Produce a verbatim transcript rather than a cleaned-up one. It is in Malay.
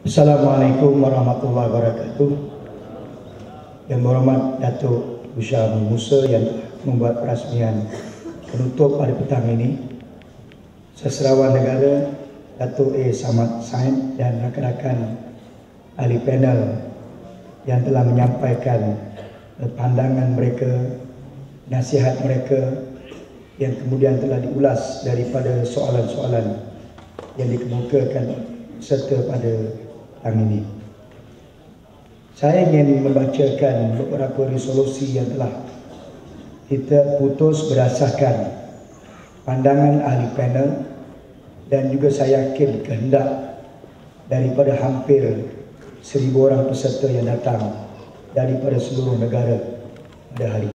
Assalamualaikum warahmatullahi wabarakatuh. Yang berhormat Datuk Bushra Musa yang membuat perasmian penutup pada petang ini, Seserawan Negara Datuk A. Samad Said dan rakan-rakan ahli panel yang telah menyampaikan pandangan mereka, nasihat mereka yang kemudian telah diulas daripada soalan-soalan yang dikemukakan serta pada petang ini. Saya ingin membacakan beberapa resolusi yang telah kita putus berdasarkan pandangan ahli panel dan juga saya yakin kehendak daripada hampir seribu orang peserta yang datang daripada seluruh negara pada hari ini.